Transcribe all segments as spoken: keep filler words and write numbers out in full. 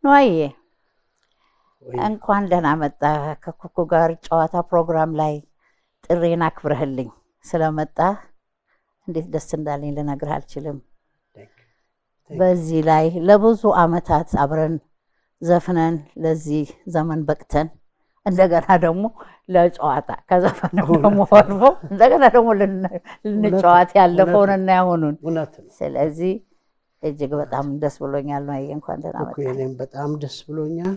ነውዬ እንኳን ደህና መጣ ከኩኩ ጋር ጨዋታ ፕሮግራም ላይ ጥሬና አክብረህልኝ ስለመጣ እንዴት ደስ እንዳለኝ ልነግርህ አልችልም በዚህ ላይ ለብዙ አመታት አብረን ዘፍነን ለዚህ ዘመን በቅተን እንደገና ደግሞ ለጨዋታ ከዘፈን ደግሞ ወርፎ እንደገና ደግሞ ለጨዋታ ያለፈውንና ያሁኑን ስለዚህ እጅግ በጣም ደስ ብሎኛል ነው እንኳን ደህና መጣ እኔም በጣም ደስ ብሎኛል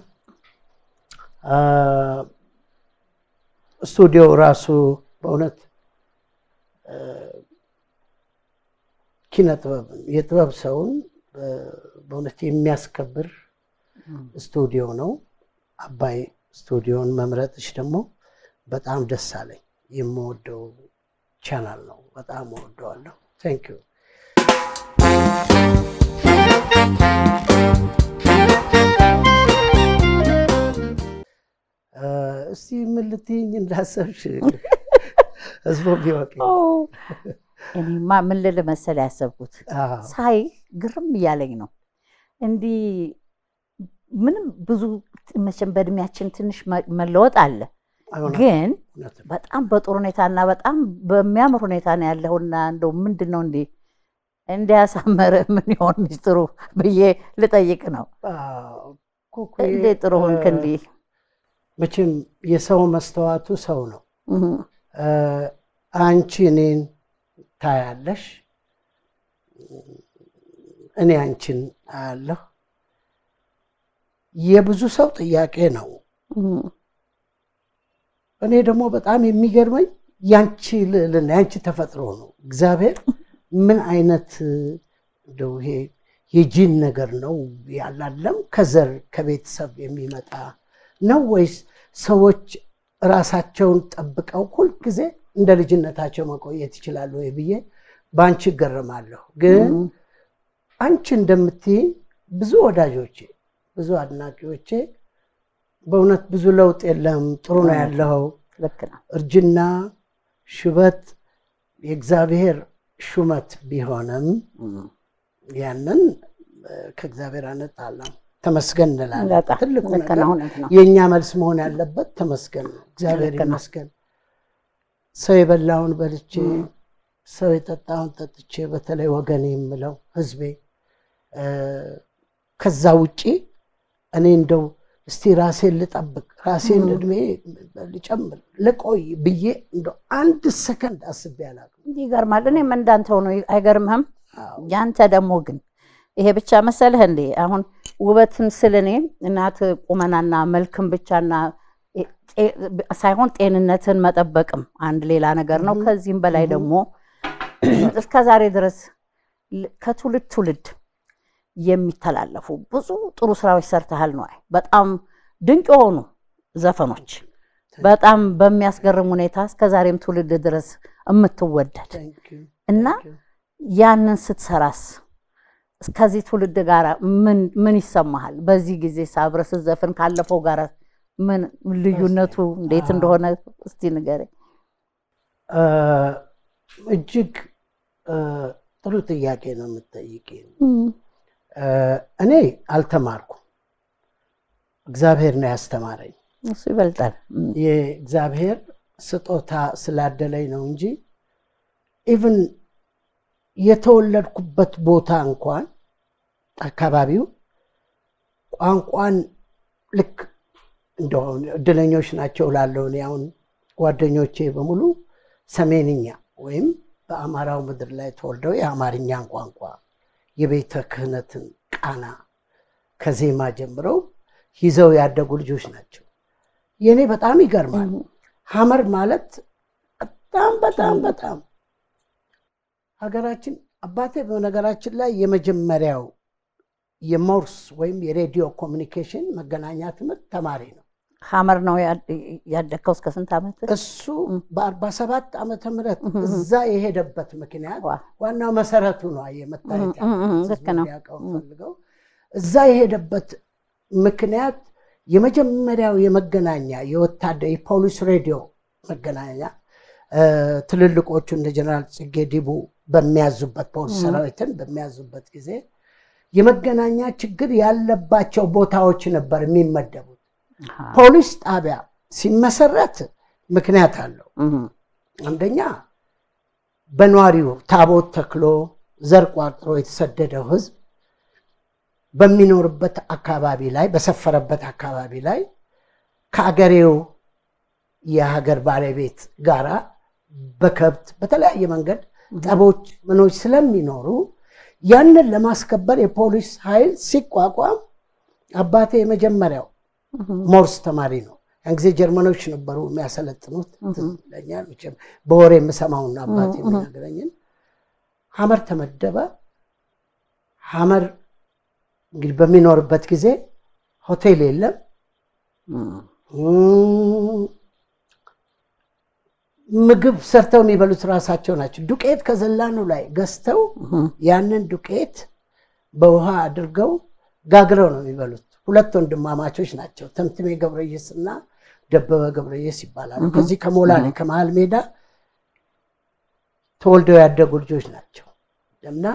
ስቱዲዮ ራሱ በእውነት ኪነጥበብ የጥበብ ሰውን በእውነት የሚያስከብር ስቱዲዮ ነው አባይ ስቱዲዮን መምረጥሽ ደግሞ በጣም ደስ አለኝ የምወደው ቻናል ነው በጣም ወደዋለሁ thank you እስቲ ምን ልትይኝ እንዳሰብሽ አዝቦ ቢወቂ እኔማ ምን ልል መሰለ ያሰብኩት ሳይ ግርም ያለኝ ነው እንዲ ምንም ብዙ መቼም በእድሜያችን ትንሽ መለወጥ አለ ግን በጣም በጥሩ ሁኔታና በጣም በሚያምር ሁኔታ ነው ያለውና እንደው ምንድነው እንዴ እንዲያሳመረ ምን ይሆን ሚስጥሩ በየ ልጠይቅ ነው ኩኩ እንዴ ጥሩ ሆንክ እንዴ መቼም የሰው መስተዋቱ ሰው ነው አንቺ እኔን ታያለሽ እኔ አንቺን አያለሁ የብዙ ሰው ጥያቄ ነው እኔ ደግሞ በጣም የሚገርመኝ ያንቺ ለና ያንቺ ተፈጥሮ ነው እግዚአብሔር ምን አይነት እንደው ይሄ የጂን ነገር ነው ያላለም ከዘር ከቤተሰብ የሚመጣ ነው ወይስ ሰዎች ራሳቸውን ጠብቀው ሁሉ ጊዜ እንደ ልጅነታቸው መቆየት ይችላሉ ወይ ብዬ ባንቺ ገረማለሁ ግን አንቺ እንደምትይ ብዙ ወዳጆቼ ብዙ አድናቂዎቼ በእውነት ብዙ ለውጥ የለም ጥሩ ነው ያለው ለከና እርጅና ሽበት የእግዚአብሔር ሹመት ቢሆንም ያንን ከእግዚአብሔር አነጣላ ተመስገን እንላለን ትልቁ ነገር የኛ መልስ መሆን ያለበት ተመስገን ነው እግዚአብሔር ይመስገን ሰው የበላውን በልቼ ሰው የጠጣውን ጠጥቼ በተለይ ወገኔ የምለው ህዝቤ ከዛ ውጪ እኔ እንደው እስቲ ራሴን ልጠብቅ ራሴን እድሜ ልጨምር ለቆይ ብዬ እንደው አንድ ሰከንድ አስቤ አላውቅም ይገርማል እኔ መንዳንተው ነው አይገርምም ያንተ ደሞ ግን ይሄ ብቻ መሰለህ እንዴ አሁን ውበትን ስለኔ እናት ቁመናና መልክም ብቻና ሳይሆን ጤንነትን መጠበቅም አንድ ሌላ ነገር ነው ከዚህም በላይ ደግሞ እስከ ዛሬ ድረስ ከትውልድ ትውልድ የሚተላለፉ ብዙ ጥሩ ስራዎች ሰርተሃል ነው በጣም ድንቅ የሆኑ ዘፈኖች በጣም በሚያስገርም ሁኔታ እስከ ዛሬም ትውልድ ድረስ እምትወደድ እና ያንን ስትሰራስ እስከዚህ ትውልድ ጋር ምን ምን ይሰማሃል በዚህ ጊዜ ሳብረስ ዘፈን ካለፈው ጋር ምን ልዩነቱ እንዴት እንደሆነ እስቲ ንገረኝ እጅግ ጥሩ ጥያቄ ነው የምትጠይቂኝ እኔ አልተማርኩም እግዚአብሔር ነው ያስተማረኝ እሱ ይበልጣል የእግዚአብሔር ስጦታ ስላደለኝ ነው እንጂ ኢቭን የተወለድኩበት ቦታ እንኳን አካባቢው ቋንቋን ልክ እንደው እድለኞች ናቸው ላለው ነው ያውን ጓደኞቼ በሙሉ ሰሜንኛ ወይም በአማራው ምድር ላይ ተወልደው የአማርኛን ቋንቋ የቤተ ክህነትን ቃና ከዜማ ጀምረው ይዘው ያደጉ ልጆች ናቸው የኔ በጣም ይገርማል ሐመር ማለት በጣም በጣም በጣም ሀገራችን አባቴ በነገራችን ላይ የመጀመሪያው የሞርስ ወይም የሬዲዮ ኮሙኒኬሽን መገናኛ ትምህርት ተማሪ ነው ሐመር ነው ያደከው እስከ ስንት አመት እሱ በ47 ዓመተ ምህረት እዛ የሄደበት ምክንያት ዋናው መሰረቱ ነው የመጣየት ያቀው ፈልገው እዛ የሄደበት ምክንያት የመጀመሪያው የመገናኛ የወታደር የፖሊስ ሬዲዮ መገናኛ ትልልቆቹ እንደ ጀነራል ጽጌ ዲቡ በሚያዙበት ፖሊስ ሰራዊትን በሚያዙበት ጊዜ የመገናኛ ችግር ያለባቸው ቦታዎች ነበር የሚመደቡት ፖሊስ ጣቢያ ሲመሰረት ምክንያት አለው አንደኛ በኗሪው ታቦት ተክሎ ዘር ቋጥሮ የተሰደደው ህዝብ በሚኖርበት አካባቢ ላይ በሰፈረበት አካባቢ ላይ ከአገሬው የሀገር ባለቤት ጋራ በከብት በተለያየ መንገድ ጠቦች ምኖች ስለሚኖሩ ያንን ለማስከበር የፖሊስ ኃይል ሲቋቋም አባቴ የመጀመሪያው ሞርስ ተማሪ ነው ያን ጊዜ ጀርመኖች ነበሩ የሚያሰለጥኑት ለኛ ልጅም በወሬ የምሰማውና አባቴ የሚነግረኝን ሐመር ተመደበ ሐመር እንግዲህ በሚኖርበት ጊዜ ሆቴል የለም ምግብ ሰርተው የሚበሉት ራሳቸው ናቸው ዱቄት ከዘላኑ ላይ ገዝተው ያንን ዱቄት በውሃ አድርገው ጋግረው ነው የሚበሉት ሁለት ወንድማማቾች ናቸው ተምትሜ ገብረየስና ደበበ ገብረየስ ይባላሉ ከዚህ ከሞላሌ ከመሃል ሜዳ ተወልደው ያደጉ ልጆች ናቸው እና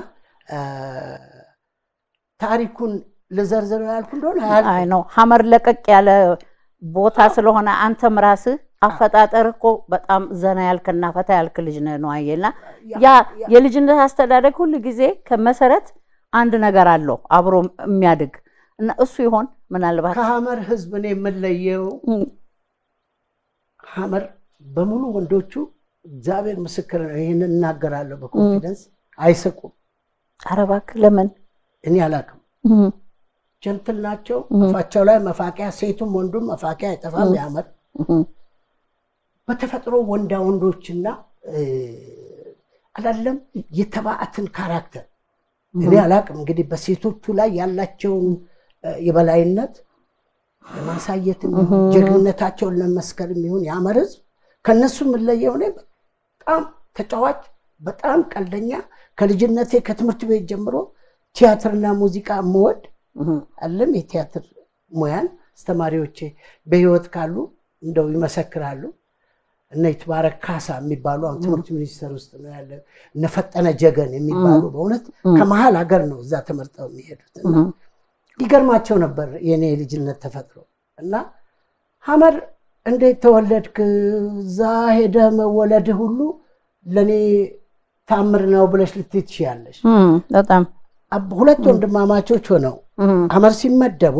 ታሪኩን ለዘርዘረው ያልኩ እንደሆነ አይ ነው ሐመር ለቀቅ ያለ ቦታ ስለሆነ አንተም ራስህ አፈጣጠር እኮ በጣም ዘና ያልከና ፈታ ያልክ ልጅ ነው አይየና ያ የልጅነት አስተዳደግ ሁሉ ጊዜ ከመሰረት አንድ ነገር አለው አብሮ የሚያድግ እና እሱ ይሆን ምናልባት ከሐመር ህዝብ ነው የምለየው ሐመር በሙሉ ወንዶቹ እግዚአብሔር ምስክር ነው ይሄን እናገራለሁ በኮንፊደንስ አይሰቁም አረባክ ለምን እኔ አላውቅም ጀንትል ናቸው አፋቸው ላይ መፋቂያ ሴቱም ወንዱም መፋቂያ አይጠፋም ያመር በተፈጥሮ ወንዳ ወንዶችና አላለም የተባአትን ካራክተር እኔ አላውቅም እንግዲህ በሴቶቹ ላይ ያላቸውን የበላይነት ለማሳየት ጀግንነታቸውን ለመስከር የሚሆን ያመርዝ ከነሱ ምለየው ነው በጣም ተጫዋች በጣም ቀልደኛ ከልጅነቴ ከትምህርት ቤት ጀምሮ ቲያትርና ሙዚቃ መወድ አለም የቲያትር ሙያን አስተማሪዎቼ በህይወት ካሉ እንደው ይመሰክራሉ እነ ይትባረክ ካሳ የሚባሉ አሁን ትምህርት ሚኒስቴር ውስጥ ነው ያለው ነፈጠነ ጀገን የሚባሉ በእውነት ከመሃል ሀገር ነው እዛ ተመርጠው የሚሄዱትና ይገርማቸው ነበር የኔ ልጅነት ተፈጥሮ እና ሐመር እንዴት ተወለድክ ዛ ሄደ መወለድ ሁሉ ለኔ ታምር ነው ብለሽ ልትይትሻለሽ በጣም ሁለት ወንድማማቾች ሆነው ሐመር ሲመደቡ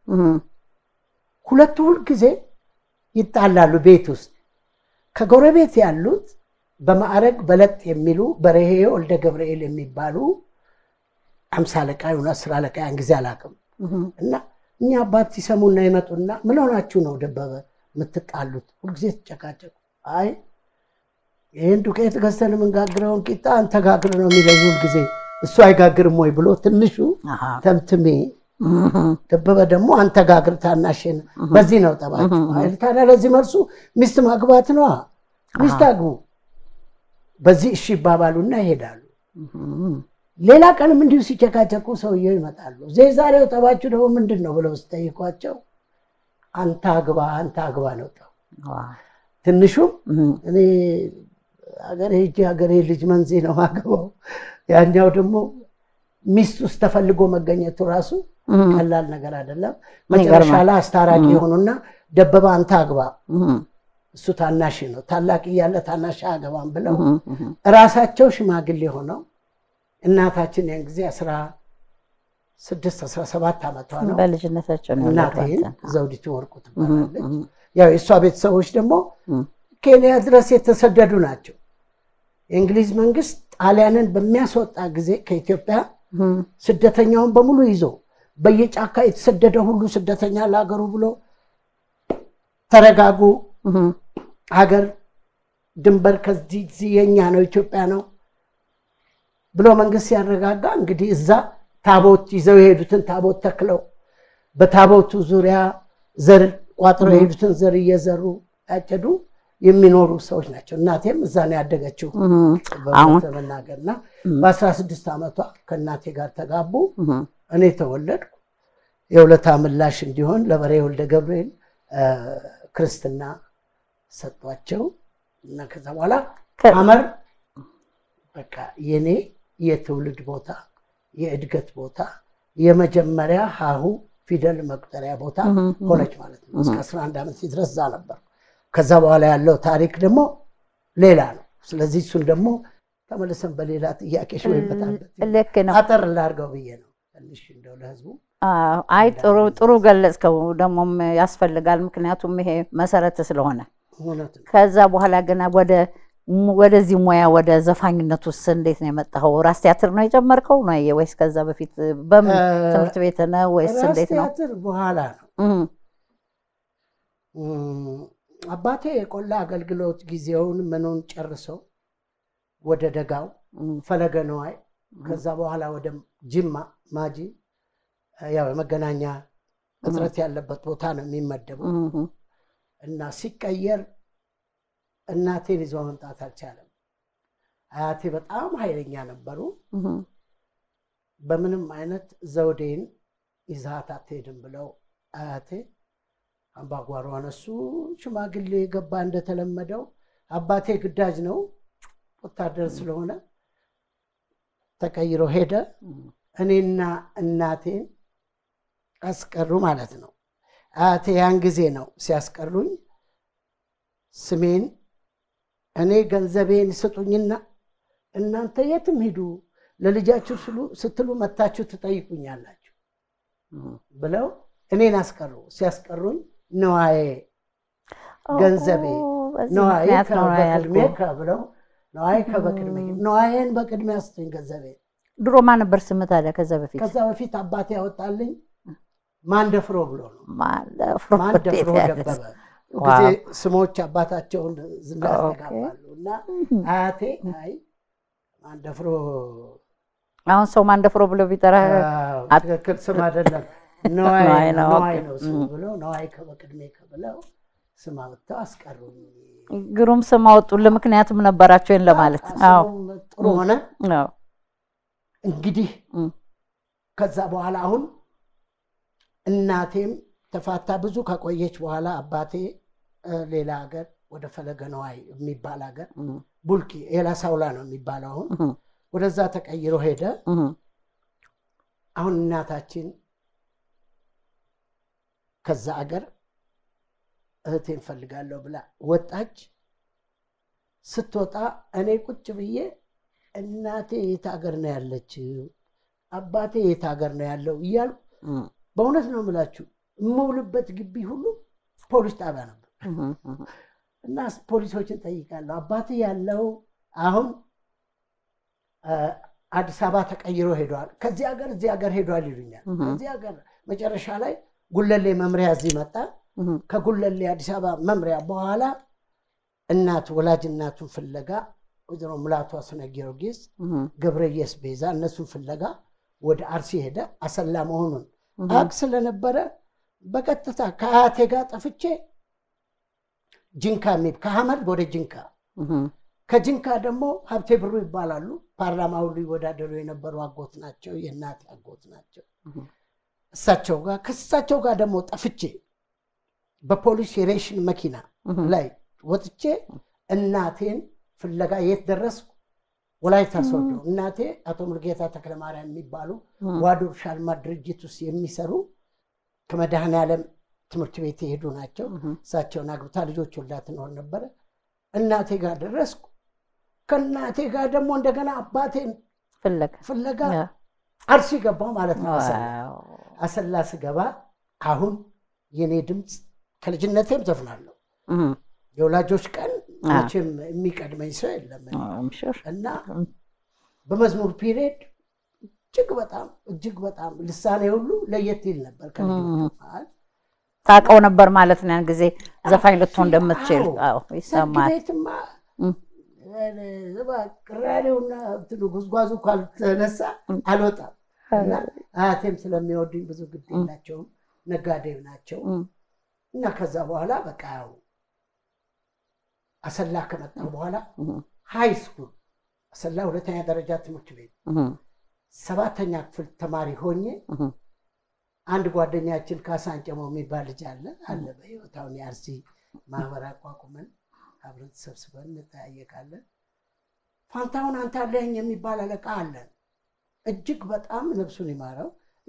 ሁለቱ ሁሉ ጊዜ ይጣላሉ ቤት ውስጥ ከጎረቤት ያሉት በማዕረግ በለጥ የሚሉ በረሄ ወልደ ገብርኤል የሚባሉ አምሳ አለቃ እና አስር አለቃ ያን ጊዜ አላቀም እና እኛ አባት ሲሰሙና ይመጡና ምን ሆናችሁ ነው ደበበ ምትጣሉት ሁሉ ጊዜ ተጨቃጨቁ አይ ይሄን ዱቄት ገዝተን መንጋግረውን ቂጣ አንተ ጋግር ነው የሚለው ሁሉ ጊዜ እሱ አይጋግርም ወይ ብሎ ትንሹ ተምትሜ ደበበ ደግሞ አንተ ጋግር ታናሽን በዚህ ነው ጠባችሁ አይል ታዲያ ለዚህ መልሱ ሚስት ማግባት ነው ሚስት አግቡ በዚህ እሺ ባባሉና ይሄዳሉ ሌላ ቀንም እንዲሁ ሲጨቃጨቁ ሰውየው ይመጣሉ ዛሬው ጠባችሁ ደግሞ ምንድነው ብለው ሲጠይቋቸው አንተ አግባ አንተ አግባ ነው ጠው ትንሹ እኔ አገር ሄጄ አገሬ ልጅ መንዚ ነው አገባው ያኛው ደግሞ ሚስት ውስጥ ተፈልጎ መገኘቱ ራሱ ቀላል ነገር አይደለም መጨረሻ ላይ አስታራቂ ሆኖና ደበበ አንተ አግባ እሱ ታናሽ ነው ታላቅ ያለ ታናሽ አገባም ብለው ራሳቸው ሽማግሌ ሆነው እናታችን ያን ጊዜ አስራ ስድስት አስራ ሰባት አመቷ ነው በልጅነታቸው ነው እናቴን ዘውዲቱ ወርቁ ትባላለች ያው የሷ ቤተሰቦች ደግሞ ኬንያ ድረስ የተሰደዱ ናቸው የእንግሊዝ መንግስት ጣሊያንን በሚያስወጣ ጊዜ ከኢትዮጵያ ስደተኛውን በሙሉ ይዞ በየጫካ የተሰደደ ሁሉ ስደተኛ ለሀገሩ ብሎ ተረጋጉ ሀገር ድንበር ከዚህ የኛ ነው ኢትዮጵያ ነው ብሎ መንግስት ያረጋጋ እንግዲህ እዛ ታቦት ይዘው የሄዱትን ታቦት ተክለው በታቦቱ ዙሪያ ዘር ቋጥረው የሄዱትን ዘር እየዘሩ ያጨዱ የሚኖሩ ሰዎች ናቸው እናቴም እዛ ነው ያደገችው በተመናገርና በ16 አመቷ ከእናቴ ጋር ተጋቡ እኔ ተወለድኩ የሁለት አምላሽ እንዲሆን ለበሬ ወልደ ገብርኤል ክርስትና ሰጥቷቸው እና ከዛ በኋላ ሐመር በቃ የኔ የትውልድ ቦታ የእድገት ቦታ የመጀመሪያ ሀሁ ፊደል መቁጠሪያ ቦታ ሆነች ማለት ነው። እስከ አስራ አንድ ዓመት ድረስ እዛ ነበር። ከዛ በኋላ ያለው ታሪክ ደግሞ ሌላ ነው። ስለዚህ እሱን ደግሞ ተመልሰን በሌላ ጥያቄ ሽወይበታበት ልክ ነው። አጠር ላድርገው ብዬ ነው ትንሽ እንደው ለህዝቡ። አይ ጥሩ ጥሩ ገለጽከው። ደግሞም ያስፈልጋል ምክንያቱም ይሄ መሰረት ስለሆነ። ከዛ በኋላ ገና ወደ ወደዚህ ሙያ ወደ ዘፋኝነቱስ እንዴት ነው የመጣው? ራስ ቲያትር ነው የጀመርከው ነው ወይስ ከዛ በፊት በምን ትምህርት ቤት ነው ወይስ እንዴት ነው? ራስ ቲያትር በኋላ ነው። አባቴ የቆላ አገልግሎት ጊዜውን ምኑን ጨርሰው ወደ ደጋው ፈለገ ነዋይ ከዛ በኋላ ወደ ጅማ ማጂ ያው የመገናኛ እጥረት ያለበት ቦታ ነው የሚመደበው እና ሲቀየር እናቴን ይዞ መምጣት አልቻለም። አያቴ በጣም ኃይለኛ ነበሩ። በምንም አይነት ዘውዴን ይዛት አትሄድም ብለው አያቴ አምባጓሮ አነሱ። ሽማግሌ ገባ እንደተለመደው። አባቴ ግዳጅ ነው ወታደር ስለሆነ ተቀይሮ ሄደ። እኔና እናቴን አስቀሩ ማለት ነው። አያቴ ያን ጊዜ ነው ሲያስቀሩኝ ስሜን እኔ ገንዘቤን ስጡኝና እናንተ የትም ሂዱ ለልጃችሁ ስሉ ስትሉ መታችሁ ትጠይቁኛላችሁ ብለው እኔን አስቀሩ። ሲያስቀሩኝ ነዋዬ ገንዘቤ ነዋዬ ከበቅድሜ ብለው ነዋዬ ከበቅድሜ ነዋዬን በቅድሜ አስጡኝ ገንዘቤ። ድሮ ማን ነበር ስምህ ታዲያ ከዛ በፊት? ከዛ በፊት አባቴ ያወጣልኝ ማንደፍሮ ብሎ ነው። ማንደፍሮ ማንደፍሮ ደበበ። ጊዜ ስሞች አባታቸውን ዝና ያስተጋባሉ እና አያቴ አይ ማንደፍሮ አሁን ሰው ማንደፍሮ ብሎ ቢጠራ ትክክል ስም አይደለም ነዋይ ነዋይ ነው ስም ብሎ ነዋይ ከበቅድሜ ብለው ስም አወጣው አስቀሩኝ። ግሩም ስም አወጡልህ ምክንያቱም ነበራቸው ይሄን ለማለት። አዎ ጥሩ ሆነ። አዎ እንግዲህ ከዛ በኋላ አሁን እናቴም ተፋታ ብዙ ከቆየች በኋላ አባቴ ሌላ ሀገር ወደ ፈለገ ነዋይ የሚባል ሀገር ቡልኪ ኤላ ሳውላ ነው የሚባለው አሁን ወደዛ ተቀይሮ ሄደ። አሁን እናታችን ከዛ ሀገር እህቴን ፈልጋለሁ ብላ ወጣች። ስትወጣ እኔ ቁጭ ብዬ እናቴ የት ሀገር ነው ያለችው አባቴ የት ሀገር ነው ያለው እያሉ በእውነት ነው የምላችሁ የምውልበት ግቢ ሁሉ ፖሊስ ጣቢያ ነበር እና ፖሊሶችን ጠይቃለሁ። አባቴ ያለው አሁን አዲስ አበባ ተቀይሮ ሄዷል፣ ከዚህ ሀገር እዚህ ሀገር ሄዷል ይሉኛል። ከዚህ ሀገር መጨረሻ ላይ ጉለሌ መምሪያ እዚህ መጣ። ከጉለሌ አዲስ አበባ መምሪያ በኋላ እናት ወላጅ እናቱን ፍለጋ ወይዘሮ ሙላቱ አስነ ጊዮርጊስ ገብረየስ ቤዛ እነሱን ፍለጋ ወደ አርሲ ሄደ። አሰላ መሆኑን አቅ ስለነበረ በቀጥታ ከአያቴ ጋር ጠፍቼ ጅንካ ሚብ ከሐመድ ወደ ጅንካ ከጅንካ ደግሞ ሀብቴ ብሩ ይባላሉ ፓርላማ ሁሉ ይወዳደሩ የነበሩ አጎት ናቸው፣ የእናቴ አጎት ናቸው። እሳቸው ጋር ከእሳቸው ጋር ደግሞ ጠፍቼ በፖሊስ የሬሽን መኪና ላይ ወጥቼ እናቴን ፍለጋ የት ደረስኩ? ወላይታ ሶዶ። እናቴ አቶ ሙልጌታ ተክለማርያም የሚባሉ ዋዶር ሻልማ ድርጅት ውስጥ የሚሰሩ ከመድኃኔ ዓለም ትምህርት ቤት የሄዱ ናቸው። እሳቸውን አግብታ ልጆች ወልዳ ትኖር ነበረ። እናቴ ጋር ደረስኩ። ከእናቴ ጋር ደግሞ እንደገና አባቴን ፍለጋ ፍለጋ አርሲ ገባሁ ማለት ነው። አሰላ ስገባ አሁን የኔ ድምፅ ከልጅነቴም ዘፍናለሁ። የወላጆች ቀን መቼም የሚቀድመኝ ሰው የለም እና በመዝሙር ፒሪየድ እጅግ በጣም እጅግ በጣም ልሳኔ ሁሉ ለየት ይል ነበር። ከልጆች መሃል ታውቀው ነበር ማለት ነው ያን ጊዜ ዘፋኝ ልትሆን እንደምትችል? አዎ ይሰማል። ቤትማ ቅራኔውና እንትኑ ጉዝጓዙ ካልተነሳ አልወጣም እና አያቴም ስለሚወዱኝ ብዙ ግድ የላቸውም፣ ነጋዴው ናቸው እና ከዛ በኋላ በቃ ያው አሰላ ከመጣሁ በኋላ ሃይ ስኩል አሰላ ሁለተኛ ደረጃ ትምህርት ቤት ሰባተኛ ክፍል ተማሪ ሆኜ አንድ ጓደኛችን ካሳንጨሞ የሚባል ልጅ አለ አለ በህይወታውን የአርሲ ማህበር አቋቁመን አብረን ተሰብስበን እንጠያየቃለን። ፋንታውን አንተ አለኝ የሚባል አለቃ አለ። እጅግ በጣም ነፍሱን ይማረው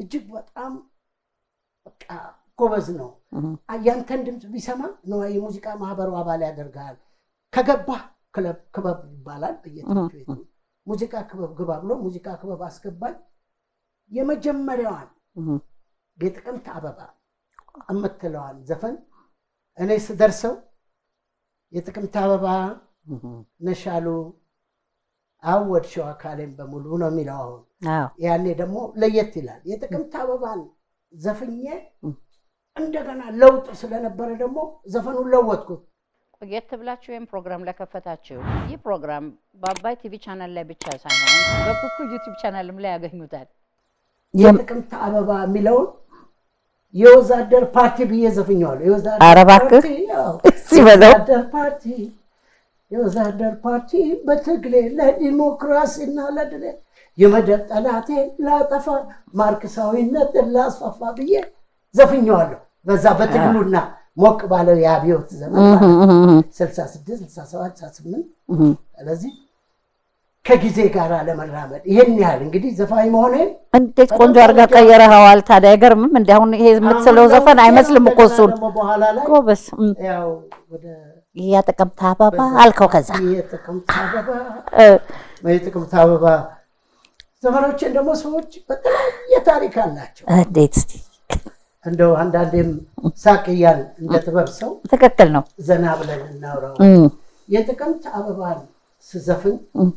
እጅግ በጣም በቃ ጎበዝ ነው ያንተን ድምጽ ቢሰማ ነው የሙዚቃ ማህበሩ አባል ያደርጋል ከገባ ክለብ ክበብ ይባላል በየትምህርት ቤቱ ሙዚቃ ክበብ ግባ ብሎ ሙዚቃ ክበብ አስገባኝ የመጀመሪያዋን የጥቅምት አበባ አመተለዋል ዘፈን እኔ ስደርሰው የጥቅምት አበባ ነሻሉ አወድሽው አካሌን በሙሉ ነው የሚለው አዎ ያኔ ደግሞ ለየት ይላል የጥቅምት አበባን ዘፈኘ እንደገና ለውጥ ስለነበረ ደግሞ ዘፈኑን ለወጥኩት ቆየት ብላችሁ ወይም ፕሮግራም ለከፈታችሁ ይህ ፕሮግራም በአባይ ቲቪ ቻናል ላይ ብቻ ሳይሆን በኩኩ ዩቲዩብ ቻናልም ላይ ያገኙታል የጥቅምት አበባ የሚለው የወዛደር ፓርቲ ብዬ ዘፈኛለሁ የወዛደር አረባክ ሲበለው ፓርቲ የወዛደር ፓርቲ በትግሌ ለዲሞክራሲና ለድል የመደጠላቴ ላጠፋ ማርክሳዊነት ላስፋፋ ብዬ ዘፈኛለሁ በዛ በትግሉና ሞቅ ባለው ያቢዮት ዘመን ስልሳ ስድስት ስልሳ ሰባት ስልሳ ስምንት ስለዚህ ከጊዜ ጋር ለመራመድ ይሄን ያህል እንግዲህ ዘፋኝ መሆኔ እንዴት ቆንጆ አርጋ ቀየረዋል ታዲያ አይገርምም እንዴ አሁን ይሄ የምትሰለው ዘፈን አይመስልም እኮ እሱን በኋላ ላይ ጎበስ ያው ወደ የጥቅምት አበባ አልከው ከዛ የጥቅምት አበባ የጥቅምት አበባ ዘመኖችን ደግሞ ሰዎች በጣም የታሪክ አላቸው እንዴት እስቲ እንደው አንዳንዴም ሳቅያን እንደ ጥበብ ሰው ትክክል ነው ዘና ብለን እናውራው የጥቅምት አበባን ስዘፍን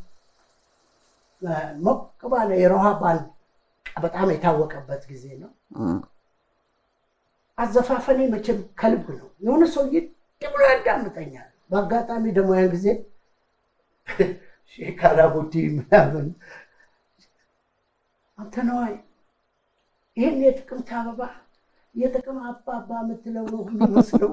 ሞቅ ባለ የሮሃ ባንድ በጣም የታወቀበት ጊዜ ነው አዘፋፈኔ መቼም ከልብ ነው የሆነ ሰው ይጥብሎ ያዳምጠኛል በአጋጣሚ ደግሞ ያን ጊዜ ሼክ አላሙዲ ምናምን አንተ ነው ይሄን የጥቅምት አበባ የጥቅም አባባ የምትለው ነው የሚመስለው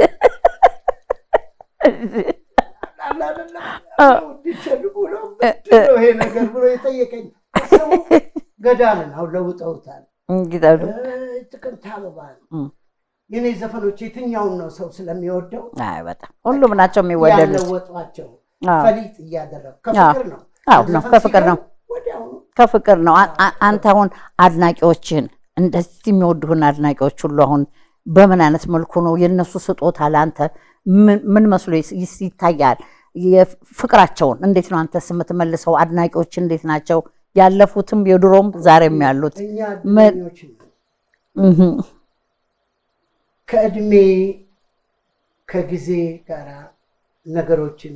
አላላላ ዲቸልጉ ነው ይሄ ነገር ብሎ የጠየቀኝ ሰው ገዳልን አው ለውጠውታል እንግዳሉ ጥቅምት አበባ የኔ ዘፈኖች የትኛው ነው ሰው ስለሚወደው አይ በጣም ሁሉም ናቸው የሚወደዱት ያለወጧቸው ፈሊጥ ያደረገ ከፍቅር ነው አው ነው ከፍቅር ነው ከፍቅር ነው አንተ አሁን አድናቂዎችን እንደዚህ የሚወዱህን አድናቂዎች ሁሉ አሁን በምን አይነት መልኩ ነው የነሱ ስጦታ ለአንተ ምን መስሎ ይታያል የፍቅራቸውን እንዴት ነው አንተስ የምትመልሰው አድናቂዎች እንዴት ናቸው ያለፉትም የድሮም ዛሬም ያሉት ከእድሜ ከጊዜ ጋር ነገሮችን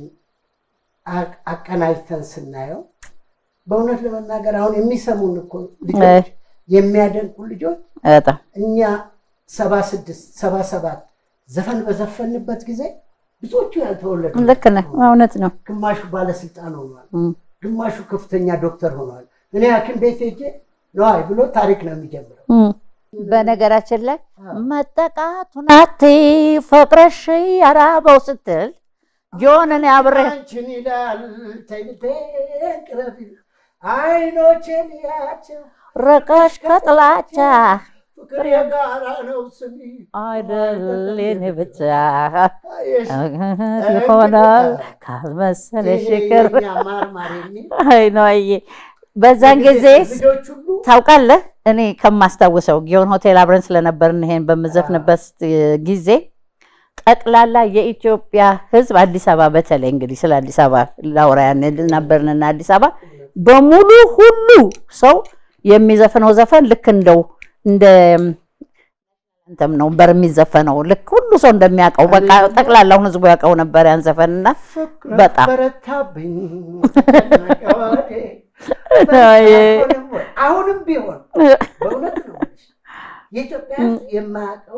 አቀናጅተን ስናየው በእውነት ለመናገር አሁን የሚሰሙን እኮ ልጆች የሚያደንቁ ልጆች በጣም እኛ ሰባ ስድስት ሰባ ሰባት ዘፈን በዘፈንበት ጊዜ ብዙዎቹ ያልተወለዱ ልክ ነው እውነት ነው ግማሹ ባለስልጣን ሆኗል ግማሹ ከፍተኛ ዶክተር ሆኗል እኔ ሐኪም ቤት ሄጄ ነው አይ ብሎ ታሪክ ነው የሚጀምረው በነገራችን ላይ መጠቃቱን አቲ ፍቅርሽ ያራበው ስትል ጆንን ያብረ አንቺን ይላል ተይቴ ቅረቢ አይኖችን ያቸው ረቀሽ ከጥላቻ ፍቅር የጋራ ነው ስሚ አይደለም ብቻ ይሆናል ካልመሰለሽ ቅር አይ ነው አይ በዛን ጊዜ ታውቃለህ እኔ ከማስተዋወሰው ጊዮን ሆቴል አብረን ስለነበርን ይሄን በመዘፍንበት ጊዜ ጠቅላላ የኢትዮጵያ ህዝብ አዲስ አበባ በተለይ እንግዲህ ስለ አዲስ አበባ ላውራያን ነበርንና አዲስ አበባ በሙሉ ሁሉ ሰው የሚዘፈነው ዘፈን ልክ እንደው እንደ እንተም ነው በርሚዘፈነው ልክ ሁሉ ሰው እንደሚያቀው በቃ ጠቅላላው ህዝቡ ያቀው ነበር ያን ዘፈንና በጣም በረታብኝ አሁንም ቢሆን በእውነት ነው የኢትዮጵያ የማያቀው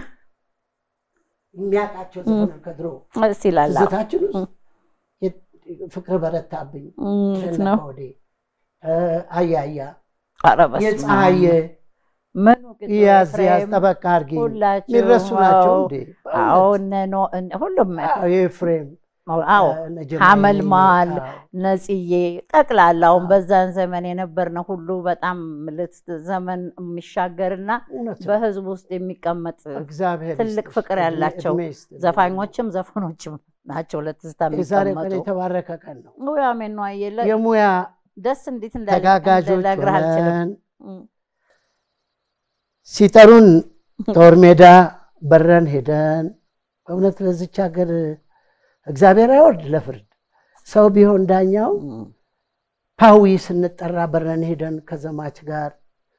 የሚያቃቸው ዘፈን ከድሮ ሲላላ ዘታችን ፍቅር በረታብኝ ነው አያያ አረበስ የፀሐይ ምኑ ያዝ ያዝ ተበቃ አርጊ ሚረሱ ናቸው እንዴ አዎ ነው ሁሉም ኤፍሬም አዎ ሐመልማል ነጽዬ ጠቅላላውን በዛን ዘመን የነበርነው ሁሉ በጣም ምልት ዘመን የሚሻገርና በህዝብ ውስጥ የሚቀመጥ ትልቅ ፍቅር ያላቸው ዘፋኞችም ዘፈኖችም ናቸው ለትዝታ የሚቀመጡ የተባረከ ቀን ነው ወይ አሜን ነው አየለ የሙያ ደስ እንዴት እንዳለ ተጋጋጆች ነን ሲጠሩን ጦር ሜዳ በረን ሄደን በእውነት ለዚች ሀገር እግዚአብሔር አይወርድ ለፍርድ ሰው ቢሆን ዳኛው ፓዊ ስንጠራ በረን ሄደን ከዘማች ጋር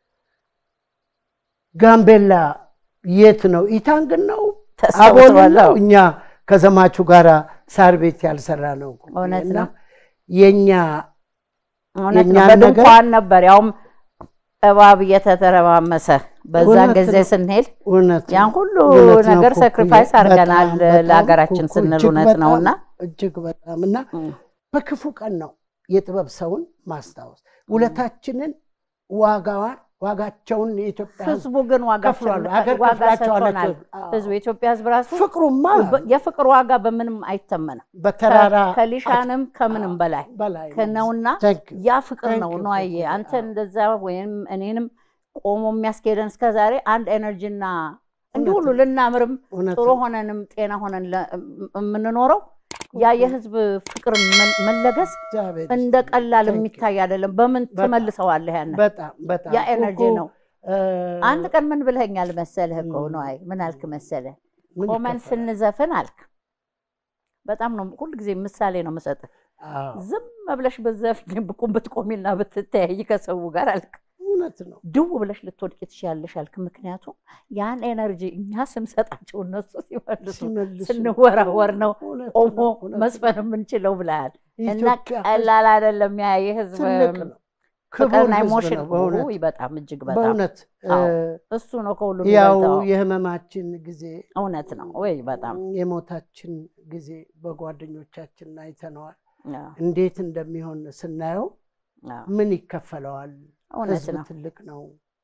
ጋምቤላ የት ነው ኢታንግ ነው አቦነው እኛ ከዘማቹ ጋራ ሳር ቤት ያልሰራ ነው እውነት ነው የኛ እውነት ነው በድንኳን ነበር ያውም እባብ እየተተረማመሰ በዛ ጊዜ ስንሄድ ያን ሁሉ ነገር ሳክሪፋይስ አርገናል ለሀገራችን ስንል እውነት ነውና እጅግ በጣምና በክፉ ቀን ነው የጥበብ ሰውን ማስታወስ ውለታችንን ዋጋዋ ዋጋቸውን የኢትዮጵያ ህዝቡ ግን ዋጋ ከፍሏል ሀገር ከፍላቸዋል ህዝቡ የኢትዮጵያ ህዝብ ራሱ ፍቅሩማ የፍቅር ዋጋ በምንም አይተመንም በተራራ ከሊሻንም ከምንም በላይ ከነውና ያ ፍቅር ነው ነው አይ አንተ እንደዛ ወይም እኔንም ቆሞ የሚያስኬደን እስከዛሬ አንድ ኤነርጂና እንዲሁ ሁሉ ልናምርም ጥሩ ሆነንም ጤና ሆነን የምንኖረው ያ የህዝብ ፍቅር መለገስ እንደ ቀላል የሚታይ አይደለም በምን ተመልሰዋለህ ያነ በጣም በጣም ያ ኤነርጂ ነው አንድ ቀን ምን ብለኛል መሰለህ እኮ ነው አይ ምን አልክ መሰለህ ቆመን ስንዘፍን አልክ በጣም ነው ሁሉ ጊዜ ምሳሌ ነው መሰጠህ ዝም ብለሽ በዘፍኝ ብቁም ብትቆሚና ብትተያይ ከሰው ጋር አልክ እውነት ነው ድው ብለሽ ልትወድቂ ትችያለሽ አልክ ምክንያቱም ያን ኤነርጂ እኛ ስንሰጣቸው እነሱ ሲመልሱ ስንወራወር ነው ቆሞ መስፈን የምንችለው ብለሃል እና ቀላል አይደለም ያ የህዝብ ፍቅርና ኢሞሽን ነው በጣም እጅግ በጣም በእውነት እሱ ነው ከሁሉ ያው የህመማችን ጊዜ እውነት ነው ወይ በጣም የሞታችን ጊዜ በጓደኞቻችን አይተነዋል እንዴት እንደሚሆን ስናየው ምን ይከፈለዋል እውነት ነው ትልቅ ነው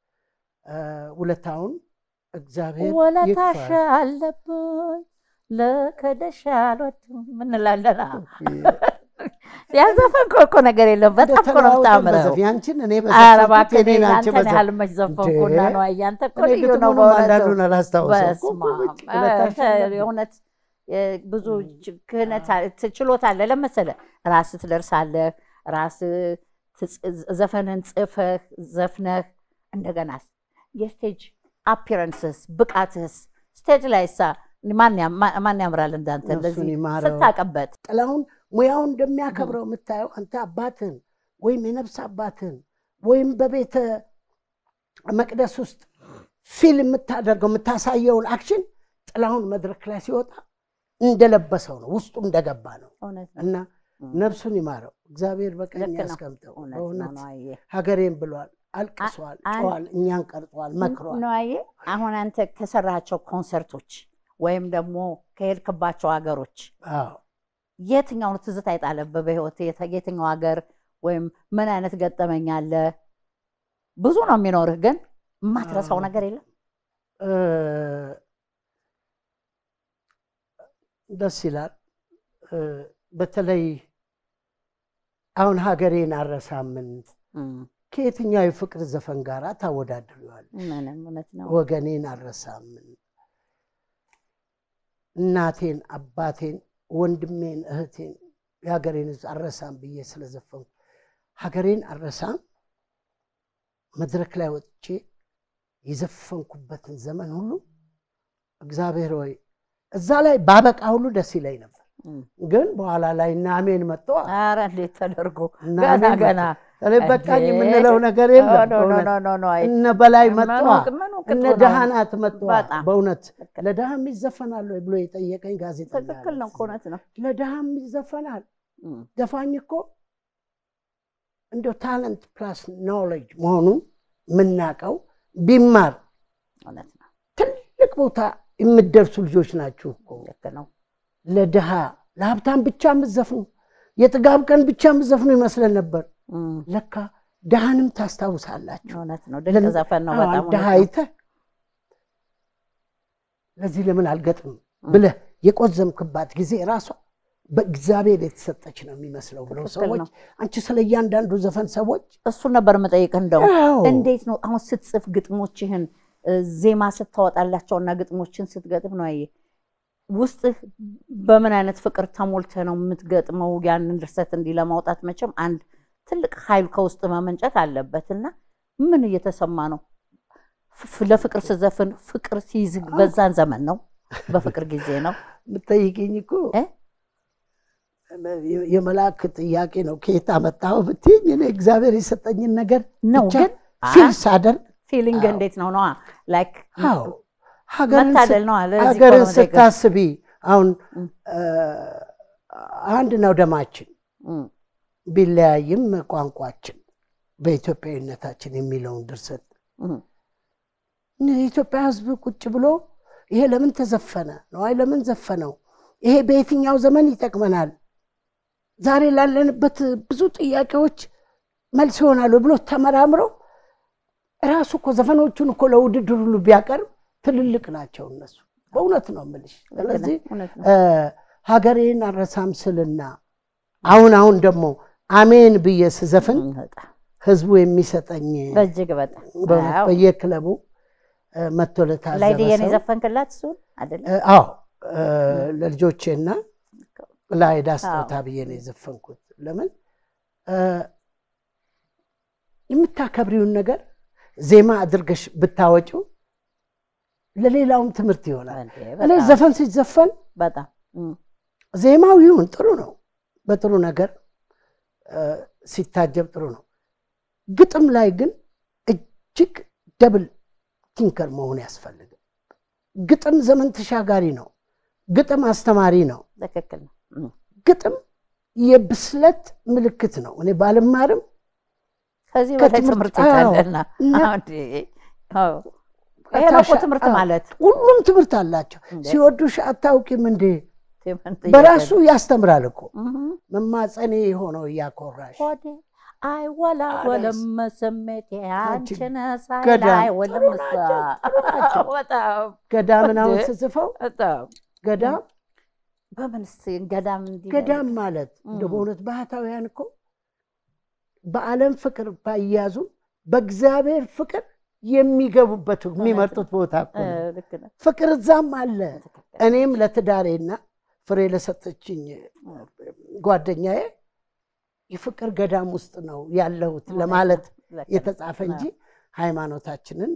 ውለታውን እግዚአብሔር ወለታሽ አለብኝ ለከደሻሎት ምን ላላላ ያዘፈን ኮኮ ነገር የለም በጣም ኮሮ ታምረው ያንቺን እኔ በሰፊ እኔ አንቺ አንተ ያህል መች ዘፈንኩና ነው አያንተ ኮ ልዩ ነው በእውነት ነው ላስታውሰው የእውነት ብዙ ክህነት ችሎታ አለ ለመሰለ ራስ ትደርሳለህ ራስ ዘፈንን ጽፈህ ዘፍነህ እንደገና የስቴጅ አፒራንስስ ብቃትስ ስቴጅ ላይሳ ማን ማን ያምራል እንዳንተ እንደዚህ ስታቀበት ጥላውን ሙያው እንደሚያከብረው የምታየው አንተ አባትን ወይም የነፍስ አባትን ወይም በቤተ መቅደስ ውስጥ ፊልም የምታደርገው የምታሳየውን አክሽን ጥላውን መድረክ ላይ ሲወጣ እንደለበሰው ነው ውስጡ እንደገባ ነው እና ነፍሱን ይማረው እግዚአብሔር በቀኝ ያስቀምጠው በእውነት ሀገሬን ብሏል አልቅሷል ጮዋል እኛን ቀርጧል መክሯል ነው አይ አሁን አንተ ከሰራቸው ኮንሰርቶች ወይም ደግሞ ከሄድክባቸው ሀገሮች አዎ የትኛው ነው ትዝታ ይጣለበት በህይወት የትኛው ሀገር ወይም ምን አይነት ገጠመኝ አለ ብዙ ነው የሚኖርህ ግን ማትረሳው ነገር የለም ደስ ይላል በተለይ አሁን ሀገሬን አረሳምን ከየትኛው የፍቅር ዘፈን ጋራ ታወዳድሪዋል ምንም እውነት ነው ወገኔን አረሳምን እናቴን አባቴን ወንድሜን እህቴን የሀገሬን አረሳም ብዬ ስለዘፈንኩ ሀገሬን አረሳም መድረክ ላይ ወጥቼ የዘፈንኩበትን ዘመን ሁሉ እግዚአብሔር ወይ እዛ ላይ ባበቃ ሁሉ ደስ ይለኝ ነበር ግን በኋላ ላይ እና አሜን መጥቶ አረ እንዴት ተደርጎ ገና ገና ለበቃኝ የምንለው ነገር የለም ኖ ኖ ኖ ኖ እነ በላይ መጥቶ እነ ደሃናት መጥቶ በእውነት ለደሃም ይዘፈናል ብሎ የጠየቀኝ ጋዜጠኛ ትክክል ነው እውነት ነው ለደሃም ይዘፈናል ዘፋኝ እኮ እንደ ታለንት ፕላስ ኖሌጅ መሆኑን ምናቀው ቢማር እውነት ነው ትልቅ ቦታ የምትደርሱ ልጆች ናችሁ እኮ ነው ለደሃ ለሀብታም ብቻ ምዘፍኑ የጥጋብ ቀን ብቻ ምዘፍኑ ይመስለን ነበር ለካ ደሃንም ታስታውሳላችሁ እውነት ነው ደግ ዘፈን ነው በጣም ደሃይተ ለዚህ ለምን አልገጥም ብለህ የቆዘምክባት ጊዜ ራሷ በእግዚአብሔር የተሰጠች ነው የሚመስለው ብለው ሰዎች አንቺ ስለያንዳንዱ ዘፈን ሰዎች እሱ ነበር መጠየቅ እንደው እንዴት ነው አሁን ስትጽፍ ግጥሞችህን ዜማ ስታወጣላቸውና ግጥሞችን ስትገጥም ነው አይ ውስጥ በምን አይነት ፍቅር ተሞልተ ነው የምትገጥመው ያንን ድርሰት እንዲ ለማውጣት መቼም አንድ ትልቅ ኃይል ከውስጥ ማመንጨት አለበትና ምን እየተሰማ ነው ለፍቅር ስዘፍን ፍቅር ሲይዝ በዛን ዘመን ነው በፍቅር ጊዜ ነው ምትጠይቂኝ እኮ የመላክ ጥያቄ ነው ከየት አመጣው ብትይኝ እኔ እግዚአብሔር የሰጠኝን ነገር ነው ግን ፊል ሳደር ፊሊንግ እንዴት ነው ነው ላይክ አዎ ሀገርን መታደል ነው አለ ሀገርን ስታስቢ አሁን አንድ ነው ደማችን ቢለያይም ቋንቋችን በኢትዮጵያዊነታችን የሚለውን ድርሰት የኢትዮጵያ ህዝብ ቁጭ ብሎ ይሄ ለምን ተዘፈነ ነው አይ ለምን ዘፈነው ይሄ በየትኛው ዘመን ይጠቅመናል ዛሬ ላለንበት ብዙ ጥያቄዎች መልስ ይሆናሉ ብሎ ተመራምሮ ራሱ እኮ ዘፈኖቹን እኮ ለውድድር ሁሉ ቢያቀርብ ትልልቅ ናቸው እነሱ በእውነት ነው የምልሽ ስለዚህ ሀገሬን አረሳም ስልና አሁን አሁን ደግሞ አሜን ብዬ ስዘፍን ህዝቡ የሚሰጠኝ በእጅግ በጣም በየክለቡ መጥቶ ለታዘበ ላይ ዲየን ዘፈንክላት እሱ አይደል አዎ ለልጆቼና ላይ ዳስታ ብዬ ነው ዘፈንኩት ለምን የምታከብሪውን ነገር ዜማ አድርገሽ ብታወጪው ለሌላውም ትምህርት ይሆናል እኔ ዘፈን ሲዘፈን በጣም ዜማው ይሁን ጥሩ ነው በጥሩ ነገር ሲታጀብ ጥሩ ነው ግጥም ላይ ግን እጅግ ደብል ቲንከር መሆን ያስፈልጋል ግጥም ዘመን ተሻጋሪ ነው ግጥም አስተማሪ ነው ተከክል ግጥም የብስለት ምልክት ነው እኔ ባልማርም ከዚህ በላይ ትምህርት ይታለና አንዴ አዎ ይሄ ትምህርት ማለት ሁሉም ትምህርት አላቸው ሲወዱሽ አታውቂም እንዴ በራሱ ያስተምራል እኮ መማጸኔ ሆኖ ያቆራሽ አይ ወላ ወለም ስሜቴ አንቺን ሳይላይ ወለምሳ ወጣው ገዳምን አሁን ስጽፈው ገዳም በምንስ ገዳም እንዲ ገዳም ማለት እንደሆነት ባህታውያን እኮ በዓለም ፍቅር ባያዙ በእግዚአብሔር ፍቅር የሚገቡበት የሚመርጡት ቦታ እኮ ፍቅር ዛም አለ እኔም ለትዳሬና ፍሬ ለሰጠችኝ ጓደኛዬ የፍቅር ገዳም ውስጥ ነው ያለሁት ለማለት የተጻፈ እንጂ ሃይማኖታችንን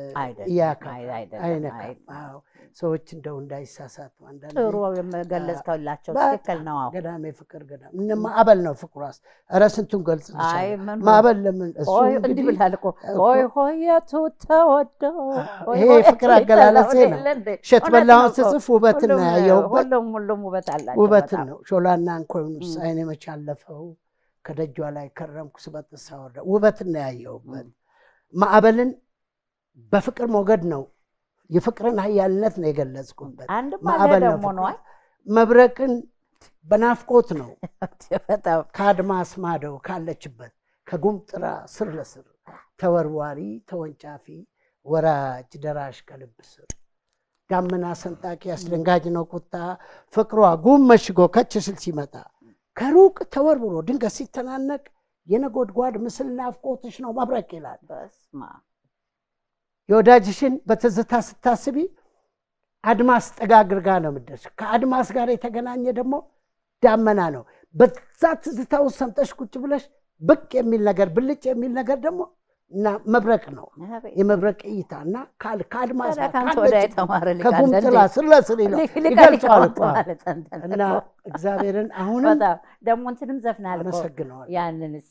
አይነካም አዎ ሰዎች እንደው እንዳይሳሳቱ አንዳንዴ ጥሩ የመገለጽከላቸው ትክክል ነው አዎ ገዳም የፍቅር ገዳም እነ ማዕበል ነው ፍቅሯስ ረስንቱን ገልጽልሻል ማዕበል ለምን እሱ እንዲህ ብላል እኮ ሆይ ሆየቱ ተወደው ይሄ ፍቅር አገላለጽ ነው ሸት በላውን ስጽፍ ውበት ነው ያየውበት ሁሉም ሁሉም ውበት አላቸው ውበት ነው ሾላና እንኮይኑስ አይኔ መቻለፈው ከደጇ ላይ ከረምኩ ስበጥሳ ወረደ ውበት ነው ያየውበት ማዕበልን በፍቅር ሞገድ ነው የፍቅርን ኃያልነት ነው የገለጽኩበት አንድ ማዕበል ደግሞ ነው መብረቅን በናፍቆት ነው ካድማስ ማደው ካለችበት ከጉምጥራ ስር ለስር ተወርዋሪ ተወንጫፊ ወራጅ ደራሽ ከልብስር ዳመና ሰንጣቂ አስደንጋጅ ነው ቁጣ ፍቅሯ ጉም መሽጎ ከችስል ሲመጣ ከሩቅ ተወርውሮ ድንገት ሲተናነቅ የነጎድጓድ ምስል ናፍቆትሽ ነው መብረቅ ይላል በስማ የወዳጅሽን በትዝታ ስታስቢ አድማስ ጠጋግርጋ ነው ምድርሽ ከአድማስ ጋር የተገናኘ ደግሞ ዳመና ነው በዛ ትዝታው ሰምጠሽ ቁጭ ብለሽ ብቅ የሚል ነገር ብልጭ የሚል ነገር ደግሞ እና መብረቅ ነው የመብረቅ እይታና ካል ካድማስ ከጉምጥላ ስለስለ ነው ይገልጻል እና እግዚአብሔርን አሁን በጣም ደሞ እንትንም ዘፍናል እኮ ያንንሳ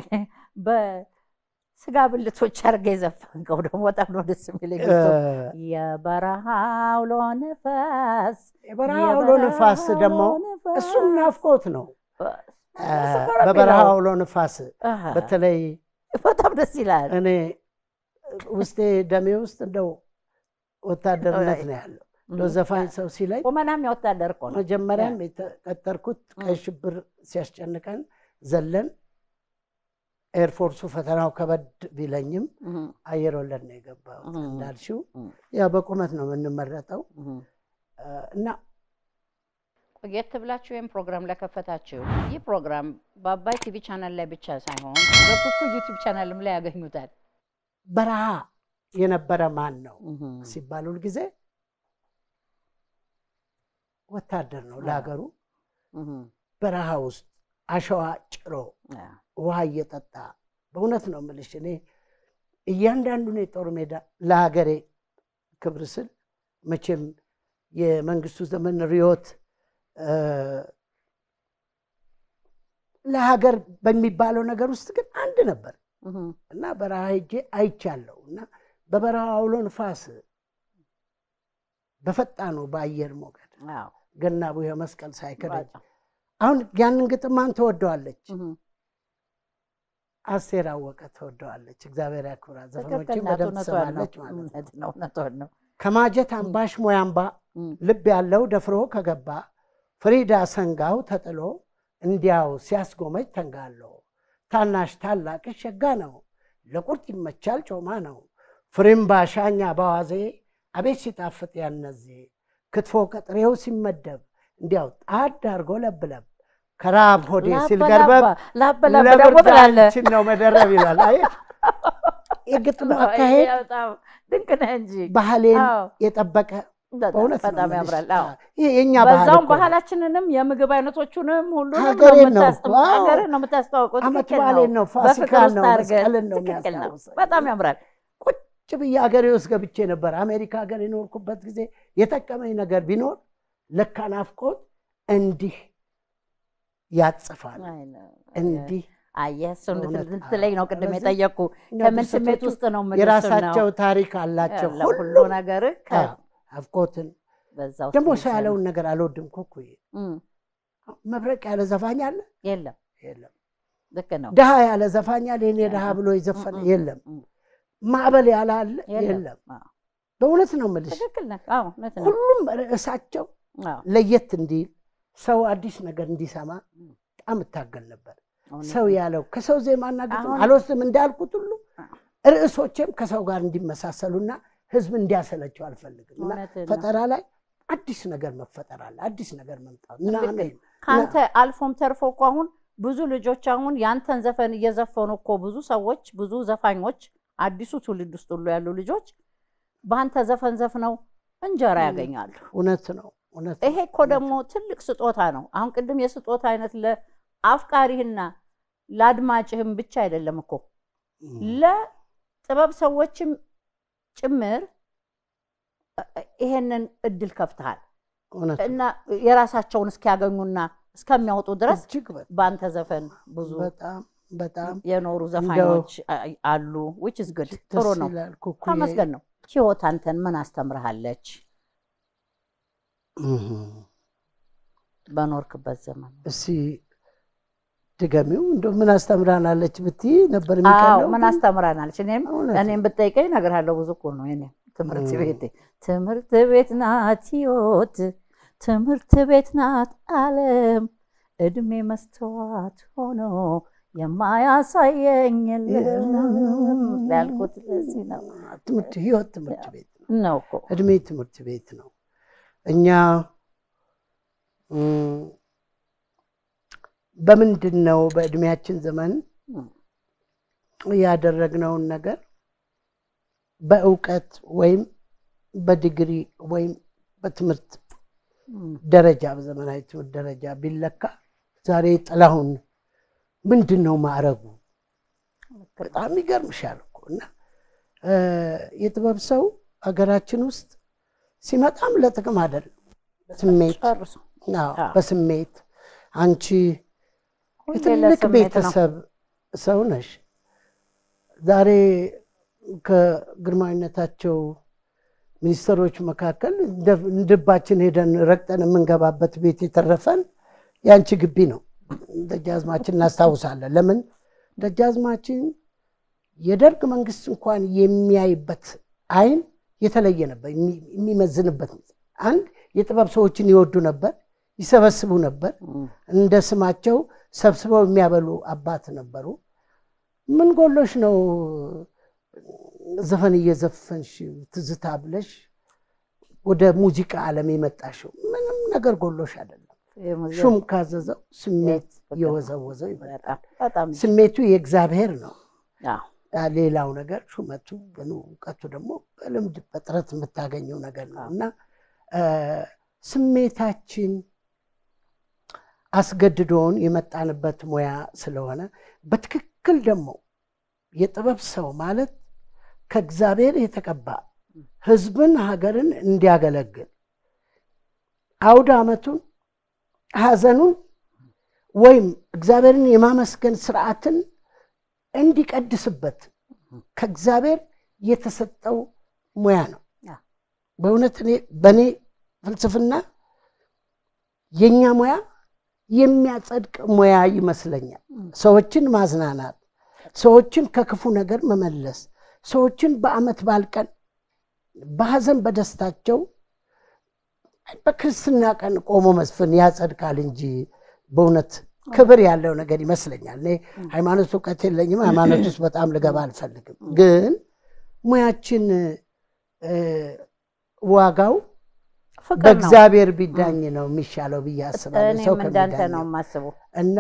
በስጋ ብልቶች አርገ ዘፈንከው ደሞ በጣም ነው ደስ የሚለኝ የበረሃው ለነፋስ የበረሃው ለነፋስ ደሞ እሱም ናፍቆት ነው በበረሃው ለነፋስ በተለይ በጣም ደስ ይላል እኔ ውስጤ ደሜ ውስጥ እንደው ወታደርነት ነው ያለው እንደው ዘፋኝ ሰው ሲላይ ቆመናም ያወታደር እኮ ነው መጀመሪያም የተቀጠርኩት ቀይ ሽብር ሲያስጨንቀን ዘለን ኤርፎርሱ ፈተናው ከበድ ቢለኝም አየር ወለድ ነው የገባው እንዳልሽው ያ በቁመት ነው የምንመረጠው እና ቆየት ብላችሁ ወይም ፕሮግራም ለከፈታችሁ ይህ ፕሮግራም በአባይ ቲቪ ቻናል ላይ ብቻ ሳይሆን በኩኩ ዩቲዩብ ቻናልም ላይ ያገኙታል በረሃ የነበረ ማን ነው ሲባል ሁሉ ጊዜ ወታደር ነው ለሀገሩ በረሃ ውስጥ አሸዋ ጭሮ ውሃ እየጠጣ በእውነት ነው የምልሽ እኔ እያንዳንዱን የጦር ሜዳ ለሀገሬ ክብር ስል መቼም የመንግስቱ ዘመን ሪዮት ለሀገር በሚባለው ነገር ውስጥ ግን አንድ ነበር እና በረሃ ሄጄ አይቻለሁ እና በበረሃ አውሎ ንፋስ በፈጣኑ በአየር ሞገድ ገና ቡሄ መስቀል ሳይከደጅ አሁን ያንን ግጥም ማን ተወደዋለች? አስቴር አወቀ ተወደዋለች። እግዚአብሔር ያክብራት። ዘፈኖችን በደንብ ትሰማለች ማለት ነው። ነው ከማጀት አምባሽ ሞያምባ ልብ ያለው ደፍሮ ከገባ ፍሪዳ ሰንጋው ተጥሎ እንዲያው ሲያስጎመጅ ተንጋሎ ታናሽ ታላቅ ሸጋ ነው ለቁርጥ ይመቻል ጮማ ነው ፍሬምባ ሻኛ ባዋዜ አቤት ሲጣፍጥ ያነዜ ክትፎ ቀጥሬው ሲመደብ እንዲያው ጣድ አድርጎ ለብለብ ከራብ ሆዴ ሲልገርበብ ላበላብ ደግሞ ትላለህ ነው መደረብ ይላል። አይ የግጥሙ አካሄድ ድንቅ ነው እንጂ ባህሌን የጠበቀ በእውነት በጣም ያምራል። አዎ ይሄ የኛ ባህል በዛው ባህላችንንም የምግብ አይነቶቹንም ሁሉንም ነው ሀገርን ነው የምታስተዋውቀው። አመት በዓልን ነው ፋሲካን ነው መስቀልን ነው የሚያስተዋውቀው። በጣም ያምራል። ቁጭ ብዬ ሀገሬ ውስጥ ገብቼ ነበር። አሜሪካ ሀገር የኖርኩበት ጊዜ የጠቀመኝ ነገር ቢኖር ለካ ናፍቆት እንዲህ ያጽፋል እንዲህ አየሱን ልትለኝ ነው ቅድም የጠየቁ ከምን ስሜት ውስጥ ነው የምትሰው? የራሳቸው ታሪክ አላቸው ሁሉ ነገር ናፍቆትን በዛው ደግሞ ሰው ያለውን ነገር አልወድም። ኩኩዬ መብረቅ ያለ ዘፋኝ አለ የለም? የለም። ልክ ነው። ድሃ ያለ ዘፋኝ አለ የኔ ድሃ ብሎ ይዘፈን የለም። ማዕበል ያለ አለ የለም። በእውነት ነው የምልሽ። ትክክል ነህ። አዎ እውነት ነው። ሁሉም ርዕሳቸው ለየት እንዲል ሰው አዲስ ነገር እንዲሰማ በጣም እታገል ነበር። ሰው ያለው ከሰው ዜማና ግጥም አልወስድም እንዳልኩት ሁሉ ርዕሶችም ከሰው ጋር እንዲመሳሰሉና ህዝብ እንዲያሰለቸው አልፈልግም። እና ፈጠራ ላይ አዲስ ነገር መፈጠር አለ፣ አዲስ ነገር መምጣት እና አሜን። ካንተ አልፎም ተርፎ እኮ አሁን ብዙ ልጆች አሁን ያንተን ዘፈን እየዘፈኑ እኮ ብዙ ሰዎች ብዙ ዘፋኞች አዲሱ ትውልድ ውስጥ ሁሉ ያሉ ልጆች በአንተ ዘፈን ዘፍነው እንጀራ ያገኛሉ። እውነት ነው፣ እውነት። ይሄ እኮ ደግሞ ትልቅ ስጦታ ነው። አሁን ቅድም የስጦታ አይነት ለአፍቃሪህና ለአድማጭህም ብቻ አይደለም እኮ ለጥበብ ሰዎችም ጭምር ይሄንን እድል ከፍተሃል እና የራሳቸውን እስኪያገኙና እስከሚያወጡ ድረስ በአንተ ዘፈን ብዙ በጣም በጣም የኖሩ ዘፋኞች አሉ። which is good ጥሩ ነው፣ ተመስገን ነው። ህይወት አንተን ምን አስተምርሃለች በኖርክበት ዘመን? እሺ ድገሚው። እንደው ምን አስተምራናለች ብትይ ነበር የሚቀለው? አዎ ምን አስተምራናለች? እኔም እኔም ብትጠይቀኝ እነግርሃለሁ። ብዙ እኮ ነው የኔ ትምህርት ቤት ትምህርት ቤት ናት ህይወት፣ ትምህርት ቤት ናት ዓለም፣ እድሜ መስተዋት ሆኖ የማያሳየኝ የለም ያልኩት ለዚህ ነው። ትምህርት ህይወት ትምህርት ቤት ነው እኮ፣ እድሜ ትምህርት ቤት ነው። እኛ በምንድነው በእድሜያችን ዘመን ያደረግነውን ነገር በእውቀት ወይም በዲግሪ ወይም በትምህርት ደረጃ በዘመናዊ ትምህርት ደረጃ ቢለካ ዛሬ ጥላሁን ምንድነው ማዕረጉ? በጣም ይገርምሻል እኮ። እና የጥበብ ሰው ሀገራችን ውስጥ ሲመጣም ለጥቅም አይደለም፣ ስሜት ነው። በስሜት አንቺ የትልቅ ቤተሰብ ሰው ነሽ። ዛሬ ከግርማዊነታቸው ሚኒስትሮች መካከል እንድባችን ሄደን ረግጠን የምንገባበት ቤት የተረፈን ያንቺ ግቢ ነው። ደጃዝማችን እናስታውሳለን። ለምን ደጃዝማችን የደርግ መንግስት እንኳን የሚያይበት አይን የተለየ ነበር፣ የሚመዝንበት። አንድ የጥበብ ሰዎችን ይወዱ ነበር፣ ይሰበስቡ ነበር። እንደ ስማቸው ሰብስበው የሚያበሉ አባት ነበሩ። ምን ጎሎሽ ነው ዘፈን እየዘፈንሽ ትዝታ ብለሽ ወደ ሙዚቃ ዓለም የመጣሽው? ምንም ነገር ጎሎሽ አይደለም። ሹም ካዘዘው ስሜት የወዘወዘው ይበልጣል። ስሜቱ የእግዚአብሔር ነው። ሌላው ነገር ሹመቱ እውቀቱ ደግሞ በልምድ በጥረት የምታገኘው ነገር ነው። እና ስሜታችን አስገድዶን የመጣንበት ሙያ ስለሆነ በትክክል ደግሞ የጥበብ ሰው ማለት ከእግዚአብሔር የተቀባ ህዝብን ሀገርን እንዲያገለግል አውደ ዓመቱን ሐዘኑን ወይም እግዚአብሔርን የማመስገን ሥርዓትን እንዲቀድስበት ከእግዚአብሔር የተሰጠው ሙያ ነው። በእውነት እኔ በኔ ፍልስፍና የኛ ሙያ የሚያጸድቅ ሙያ ይመስለኛል። ሰዎችን ማዝናናት፣ ሰዎችን ከክፉ ነገር መመለስ፣ ሰዎችን በአመት ባልቀን በሐዘን በደስታቸው በክርስትና ቀን ቆሞ መስፈን ያጸድቃል እንጂ በእውነት ክብር ያለው ነገር ይመስለኛል። እኔ ሃይማኖት ዕውቀት የለኝም፣ ሃይማኖት ውስጥ በጣም ልገባ አልፈልግም። ግን ሙያችን ዋጋው በእግዚአብሔር ቢዳኝ ነው የሚሻለው ብዬ አስባለሁ። ሰው ከዳንተ ነው ማስቡ እና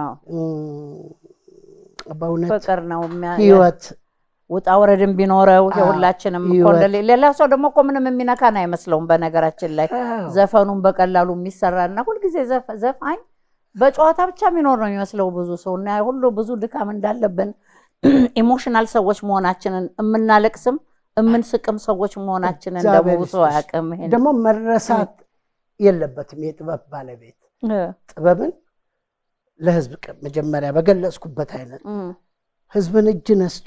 በእውነት ፍቅር ነው ህይወት ውጣ ወረድም ቢኖረው የሁላችንም ኮንደሌ ሌላ ሰው ደግሞ እኮ ምንም የሚነካን አይመስለውም። በነገራችን ላይ ዘፈኑን በቀላሉ የሚሰራና ሁሉ ጊዜ ዘፋኝ በጨዋታ ብቻ የሚኖር ነው የሚመስለው ብዙ ሰውና ሁሉ ብዙ ድካም እንዳለብን ኢሞሽናል ሰዎች መሆናችንን እምናለቅስም እምንስቅም ሰዎች መሆናችንን ደግሞ ሰው ያቀም ይሄን ደግሞ መረሳት የለበትም። የጥበብ ባለቤት ጥበብን ለህዝብ መጀመሪያ በገለጽኩበት አይነት ህዝብን እጅ ነስቶ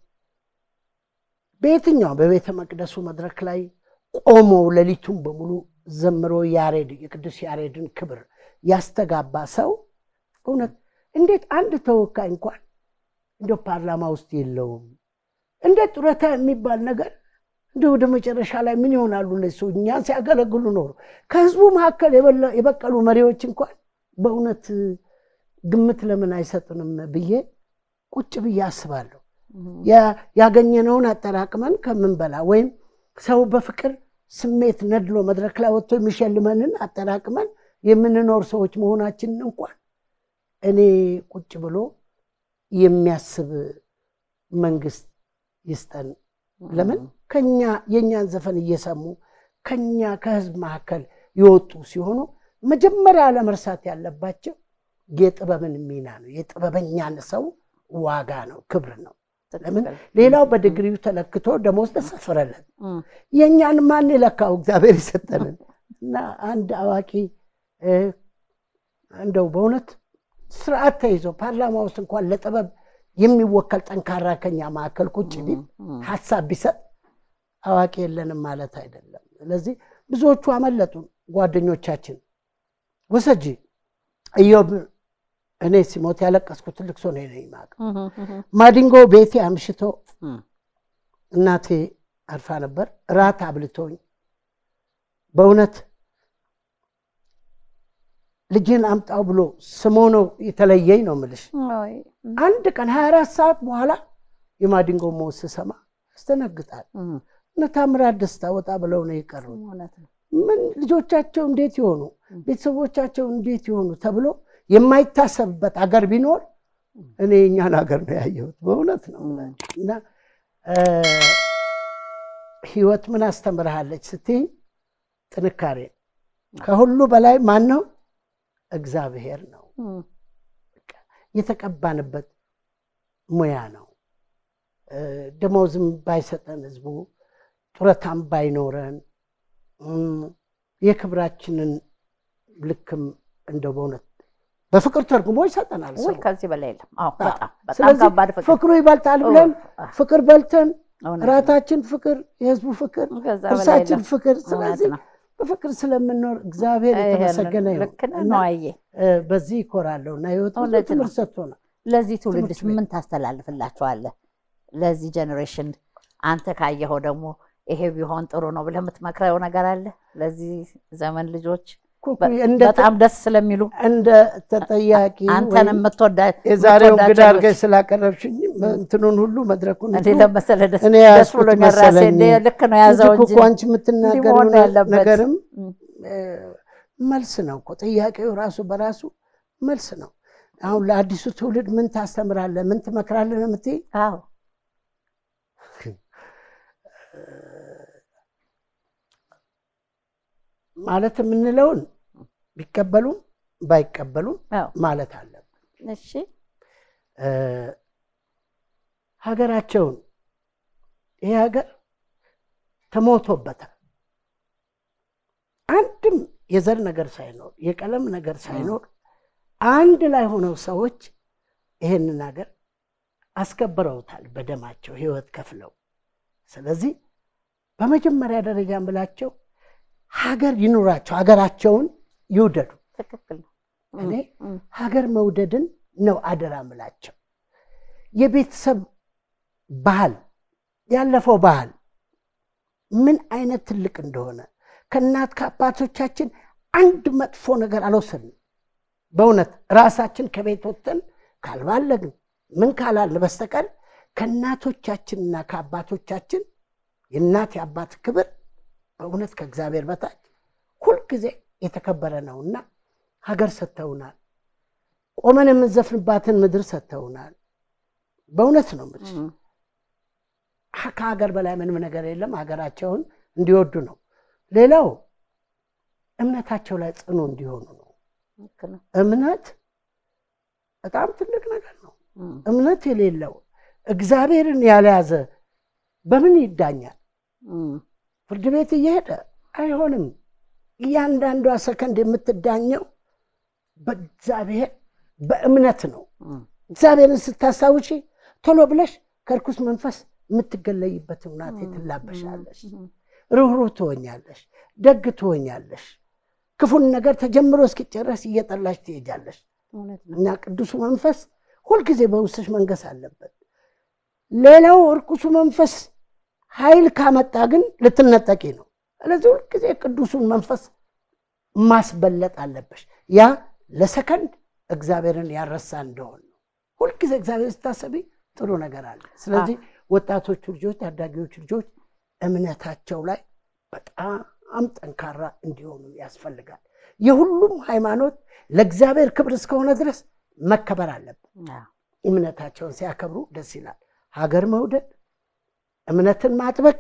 በየትኛው በቤተ መቅደሱ መድረክ ላይ ቆሞ ለሊቱን በሙሉ ዘምሮ ያሬድ የቅዱስ ያሬድን ክብር ያስተጋባ ሰው እውነት እንዴት አንድ ተወካይ እንኳን እንደ ፓርላማ ውስጥ የለውም? እንደ ጡረታ የሚባል ነገር እንደው ወደ መጨረሻ ላይ ምን ይሆናሉ? ለሱ እኛን ሲያገለግሉ ኖር ከህዝቡ መካከል የበቀሉ መሪዎች እንኳን በእውነት ግምት ለምን አይሰጡንም ብዬ ቁጭ ብዬ አስባለሁ። ያገኘነውን አጠራቅመን ከምንበላ ወይም ሰው በፍቅር ስሜት ነድሎ መድረክ ላይ ወጥቶ የሚሸልመንን አጠራቅመን የምንኖር ሰዎች መሆናችንን እንኳን እኔ ቁጭ ብሎ የሚያስብ መንግስት ይስጠን። ለምን ከኛ የኛን ዘፈን እየሰሙ ከኛ ከህዝብ መካከል ይወጡ ሲሆኑ መጀመሪያ ለመርሳት ያለባቸው የጥበብን ሚና ነው። የጥበበኛን ሰው ዋጋ ነው፣ ክብር ነው። ለምን ሌላው በዲግሪው ተለክቶ ደሞዝ ተሰፈረለት የኛን ማን ይለካው? እግዚአብሔር ይሰጠልን። እና አንድ አዋቂ እንደው በእውነት ስርዓት ተይዞ ፓርላማ ውስጥ እንኳን ለጥበብ የሚወከል ጠንካራ ከኛ ማዕከል ቁጭ ቢል ሐሳብ ቢሰጥ አዋቂ የለንም ማለት አይደለም። ስለዚህ ብዙዎቹ አመለጡ ጓደኞቻችን። ወሰጂ ኢዮብ እኔ ሲሞት ያለቀስኩት ትልቅ ሰው ነኝ ማቅ ማዲንጎ ቤቴ አምሽቶ እናቴ አርፋ ነበር ራት አብልቶኝ በእውነት ልጅን አምጣው ብሎ ስሞኖ የተለየኝ ነው ምልሽ። አንድ ቀን ሃያ አራት ሰዓት በኋላ የማዲንጎ ሞት ስሰማ አስተነግጣል። ነታምራት ደስታ ወጣ ብለው ነው የቀሩት። ምን ልጆቻቸው እንዴት ይሆኑ ቤተሰቦቻቸው እንዴት ይሆኑ ተብሎ የማይታሰብበት አገር ቢኖር እኔ እኛን አገር ነው ያየሁት። በእውነት ነው። እና ህይወት ምን አስተምርሃለች ስትይ ጥንካሬ ከሁሉ በላይ ማን ነው? እግዚአብሔር ነው። የተቀባንበት ሙያ ነው። ደሞዝም ባይሰጠን ህዝቡ ጡረታም ባይኖረን የክብራችንን ልክም እንደው በእውነት በፍቅር ተርጉሞ ይሰጠናል። ወይ ከዚህ በላይ የለም። አዎ በጣም በጣም ከባድ ፍቅር ፍቅሩ ይበልጣል ብለን ፍቅር በልተን ራታችን ፍቅር የህዝቡ ፍቅር እርሳችን ፍቅር ስለዚህ በፍቅር ስለምንኖር እግዚአብሔር የተመሰገነ ይሁን። በዚህ ይኮራለሁና ህይወት ትምህርት ሰጥቶናል። ለዚህ ትውልድስ ምን ታስተላልፍላችኋለህ? ለዚህ ጀነሬሽን አንተ ካየኸው ደግሞ ይሄ ቢሆን ጥሩ ነው ብለህ የምትመክረው ነገር አለ? ለዚህ ዘመን ልጆች በጣም ደስ ስለሚሉ እንደ ተጠያቂ አንተን የምትወዳ የዛሬው እንግዳ አድርገሽ ስላቀረብሽኝ እንትኑን ሁሉ መድረኩን እንዴ ለመሰለ ደስ ብሎኛል። ራሴ ልክ ነው ያዘው እንጂ እኮ አንቺ የምትናገረው ነገርም መልስ ነው እኮ ጥያቄው ራሱ በራሱ መልስ ነው። አሁን ለአዲሱ ትውልድ ምን ታስተምራለህ? ምን ትመክራለህ ነው የምትይ? አዎ ማለት የምንለውን ቢቀበሉም ባይቀበሉም ማለት አለብን። እሺ ሀገራቸውን ይሄ ሀገር ተሞቶበታል። አንድም የዘር ነገር ሳይኖር የቀለም ነገር ሳይኖር አንድ ላይ ሆነው ሰዎች ይሄንን ሀገር አስከብረውታል በደማቸው ህይወት ከፍለው። ስለዚህ በመጀመሪያ ደረጃ ብላቸው ሀገር ይኑራቸው፣ ሀገራቸውን ይውደዱ። ትክክል ነው። እኔ ሀገር መውደድን ነው አደራ ምላቸው። የቤተሰብ ባህል ያለፈው ባህል ምን አይነት ትልቅ እንደሆነ ከእናት ከአባቶቻችን አንድ መጥፎ ነገር አልወሰድንም። በእውነት ራሳችን ከቤት ወጥተን ካልባለግን ምን ካላልን በስተቀር ከእናቶቻችንና ከአባቶቻችን የእናት የአባት ክብር በእውነት ከእግዚአብሔር በታች ሁልጊዜ የተከበረ ነውና ሀገር ሰጥተውናል። ቆመን የምንዘፍንባትን ምድር ሰጥተውናል። በእውነት ነው የምልሽ። ከሀገር በላይ ምንም ነገር የለም። ሀገራቸውን እንዲወዱ ነው። ሌላው እምነታቸው ላይ ጽኑ እንዲሆኑ ነው። እምነት በጣም ትልቅ ነገር ነው። እምነት የሌለው እግዚአብሔርን ያልያዘ በምን ይዳኛል? ፍርድ ቤት እየሄደ አይሆንም። እያንዳንዷ ሰከንድ የምትዳኘው በእግዚአብሔር በእምነት ነው። እግዚአብሔርን ስታስታውሺ ቶሎ ብለሽ ከርኩስ መንፈስ የምትገለይበት እናት ትላበሻለሽ። ሩህሩህ ትሆኛለሽ፣ ደግ ትሆኛለሽ። ክፉን ነገር ተጀምሮ እስኪጨረስ እየጠላሽ ትሄጃለሽ። እና ቅዱሱ መንፈስ ሁልጊዜ በውስጥሽ መንገስ አለበት። ሌላው እርኩሱ መንፈስ ኃይል ካመጣ ግን ልትነጠቂ ነው። ስለዚህ ሁልጊዜ ቅዱሱን መንፈስ ማስበለጥ አለበሽ። ያ ለሰከንድ እግዚአብሔርን ያረሳ እንደሆነ ነው። ሁልጊዜ እግዚአብሔር ስታሰቢ ጥሩ ነገር አለ። ስለዚህ ወጣቶቹ ልጆች፣ ታዳጊዎች ልጆች እምነታቸው ላይ በጣም ጠንካራ እንዲሆኑ ያስፈልጋል። የሁሉም ሃይማኖት ለእግዚአብሔር ክብር እስከሆነ ድረስ መከበር አለበት። እምነታቸውን ሲያከብሩ ደስ ይላል። ሀገር መውደድ፣ እምነትን ማጥበቅ፣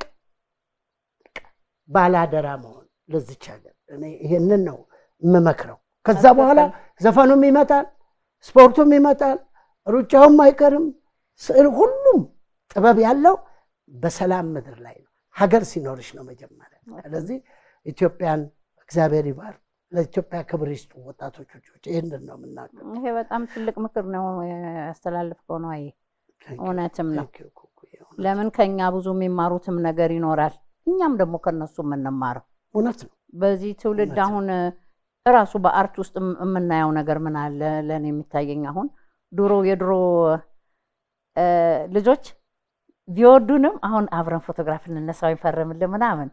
ባላደራ መሆን ለዚች ሀገር እኔ ይሄንን ነው የምመክረው። ከዛ በኋላ ዘፈኑም ይመጣል፣ ስፖርቱም ይመጣል፣ ሩጫውም አይቀርም። ስዕል ሁሉም ጥበብ ያለው በሰላም ምድር ላይ ነው። ሀገር ሲኖርሽ ነው መጀመሪያ። ስለዚህ ኢትዮጵያን እግዚአብሔር ይባርክ፣ ለኢትዮጵያ ክብር ይስጡ ወጣቶች ልጆች። ይሄንን ነው የምናገረው። ይሄ በጣም ትልቅ ምክር ነው ያስተላልፈው ነው። አይ እውነትም ነው። ለምን ከኛ ብዙ የሚማሩትም ነገር ይኖራል፣ እኛም ደግሞ ከነሱ የምንማረው እውነት ነው። በዚህ ትውልድ አሁን ራሱ በአርት ውስጥ የምናየው ነገር ምን አለ ለኔ የሚታየኝ አሁን ድሮ የድሮ ልጆች ቢወዱንም አሁን አብረን ፎቶግራፍ እንነሳው ይፈረምልን ምናምን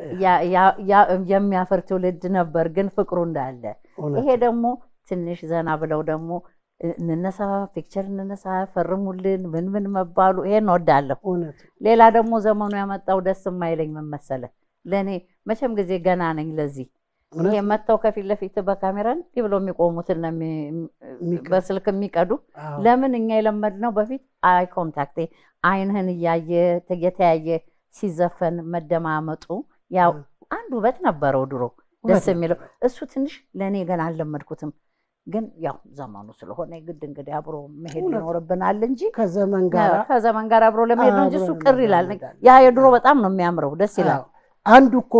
ያ የሚያፈር ትውልድ ነበር፣ ግን ፍቅሩ እንዳለ። ይሄ ደግሞ ትንሽ ዘና ብለው ደግሞ እንነሳ ፒክቸር እንነሳ ፈርሙልን ምን ምን መባሉ ይሄን ወዳለሁ። ሌላ ደግሞ ዘመኑ ያመጣው ደስ የማይለኝ ምን መሰለህ፣ ለኔ መቼም ጊዜ ገና ነኝ ለዚህ ይሄ መተው ከፊት ለፊት በካሜራ እንዲህ ብለው የሚቆሙትና በስልክ የሚቀዱ ለምን እኛ የለመድነው በፊት አይ ኮንታክት አይንህን ያየ ተየተያየ ሲዘፈን መደማመጡ ያው አንድ ውበት ነበረው ድሮ ደስ የሚለው። እሱ ትንሽ ለኔ ገና አልለመድኩትም፣ ግን ያው ዘመኑ ስለሆነ ግድ እንግዲህ አብሮ መሄድ ይኖርብናል እንጂ ከዘመን ጋር ከዘመን ጋር አብሮ ለመሄድ ነው እንጂ እሱ ቅር ይላል። ያ የድሮ በጣም ነው የሚያምረው፣ ደስ ይላል። አንዱ እኮ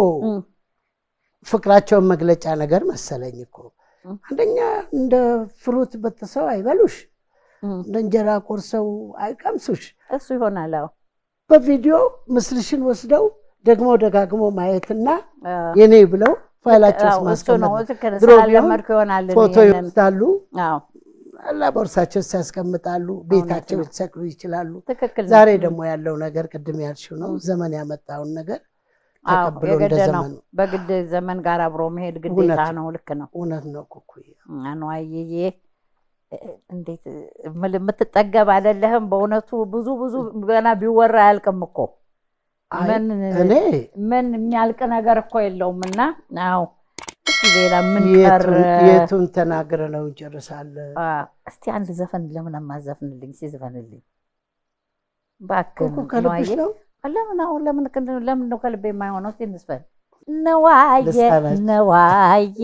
ፍቅራቸውን መግለጫ ነገር መሰለኝ እኮ አንደኛ እንደ ፍሩት በተሰው አይበሉሽ፣ እንደ እንጀራ ቆርሰው አይቀምሱሽ። እሱ ይሆናል። አዎ በቪዲዮ ምስልሽን ወስደው ደግሞ ደጋግሞ ማየትና የኔ ብለው ፋይላቸው ማስቀመጥ ድሮ ለመድኩ ይሆናል። ፎቶ ይወስዳሉ። አዎ አላ ቦርሳቸው ያስቀምጣሉ፣ ቤታቸው ይሰቅሉ ይችላሉ። ዛሬ ደግሞ ያለው ነገር ቅድም ያልሽው ነው፣ ዘመን ያመጣውን ነገር ተቀብሎ እንደዘመኑ በግድ ዘመን ጋር አብሮ መሄድ ግዴታ ነው። ልክ ነው። እውነት ነው ኩኩዬ። አኖ አይዬ እንዴት የምትጠገብ አይደለህም በእውነቱ። ብዙ ብዙ ገና ቢወራ አያልቅም እኮ ምን እኔ ምን የሚያልቅ ነገር እኮ የለውምና አዎ እስቲ ሌላ ምን ቀር የቱን ተናግረ ነው እንጨርሳለን። እስቲ አንድ ዘፈን ለምን ማዘፍንልኝ ሲዘፈንልኝ ባክህ ከልብሽ ነው። ለምን አሁን ለምን ለምን ነው ከልቤ የማይሆነው? እስቲ እንስፈን ነዋዬ ነዋዬ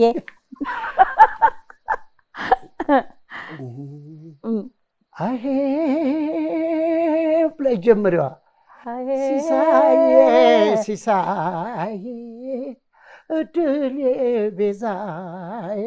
አሄ ብለሽ ጀምሪዋ ሲሳይ ሲሳይ እድሌ ቤዛዬ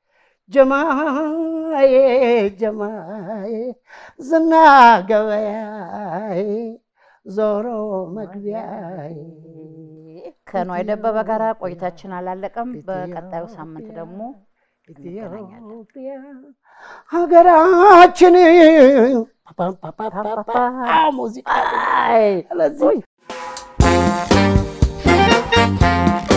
ጀማዬ ጀማዬ ዝና ገበያዬ ዞሮ መግቢያዬ ከነዋይ ደበበ ጋር ቆይታችን አላለቀም። በቀጣዩ ሳምንት ደግሞ ኢትዮጵያ ሀገራችን ፓፓፓፓፓ ሙዚቃ አይ ለዚህ